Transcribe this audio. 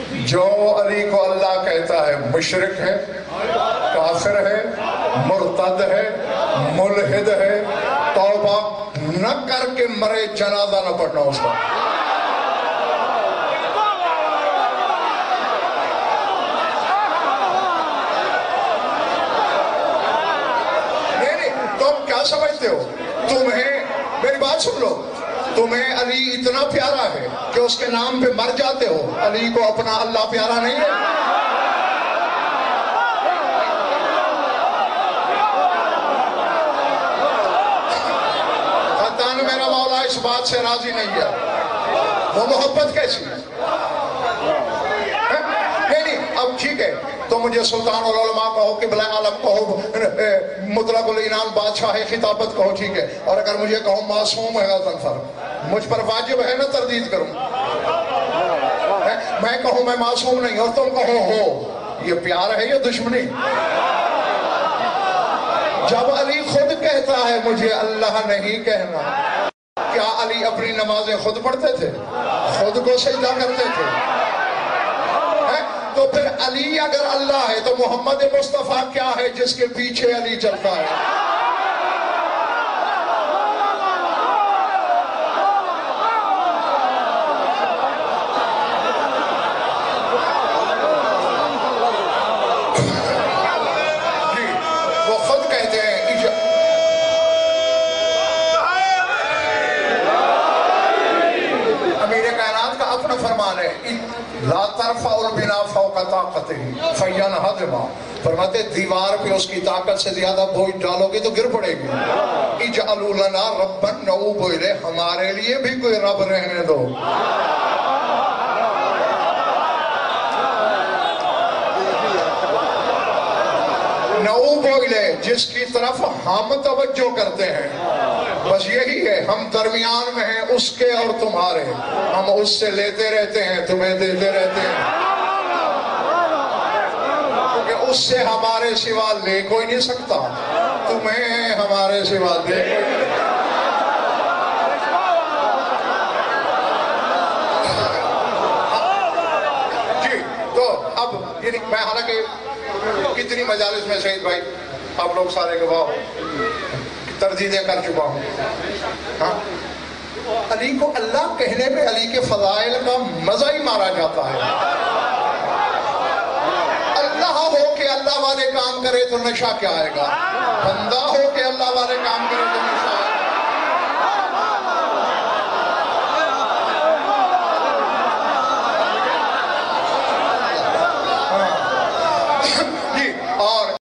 جو علی کو اللہ کہتا ہے مشرک ہے، کافر ہے، مرتد ہے، ملحد ہے، توبہ نہ کر کے مرے جنازہ نہ پڑھنا اس کا۔ تم کیا سمجھتے ہو؟ میری بات سن لو، تمہیں علی اتنا پیارا ہے کہ اس کے نام پہ مر جاتے ہو؟ علی کو اپنا اللہ پیارا نہیں ہے؟ خطان میرا مولا اس بات سے راضی نہیں ہے۔ وہ محبت کیسی ہے؟ نہیں اب ٹھیک ہے، تو مجھے سلطان العلماء کہو، قبلہ عالم کہو، مطلق العنان بادشاہ خطابت کہو، ٹھیک ہے، اور اگر مجھے کہو معصوم ہے غضنفر، مجھ پر واجب ہے نا تردید کروں؟ میں کہوں میں معصوم نہیں اور تم کہو ہو، یہ پیار ہے یا دشمنی؟ جب علی خود کہتا ہے مجھے اللہ نہیں کہنا، کیا علی اپنی نمازیں خود پڑھتے تھے؟ خود کو سجدہ کرتے تھے؟ تو پھر علی اگر اللہ ہے تو محمد مصطفیٰ کیا ہے جس کے پیچھے علی چلتا ہے؟ جی وہ خود کہتے ہیں امیر کائنات کا اپنا فرمان ہے، لا ترفع البنا فوق طاقته فینہدما، فرماتے دیوار پہ اس کی طاقت سے زیادہ بوجھ ڈالو گے تو گر پڑے گی۔ اجعلوا لنا ربا نعوب الیہ، ہمارے لیے بھی کوئی رب رہنے دو۔ نعوب الیہ، جس کی طرف ہم توجہ کرتے ہیں، بس یہی ہے، ہم درمیان میں ہیں اس کے اور تمہارے، ہم اس سے لیتے رہتے ہیں، تمہیں دیتے رہتے ہیں، کیونکہ اس سے ہمارے سوا لے کوئی نہیں سکتا، تمہیں ہمارے سوا دے کوئی نہیں سکتا۔ جی تو اب میں حالانکہ کتنی مجالس میں شہید بھائی آپ لوگ سارے گواہ ہو، تردیدیں کر چکا ہوں، ہاں علی کو اللہ کہنے میں علی کے فضائل کا مزہ ہی مارا جاتا ہے۔ اللہ ہو کہ اللہ والے کام کرے تو نشہ کیا آئے گا، بندہ ہو کہ اللہ والے کام کرے تو نشہ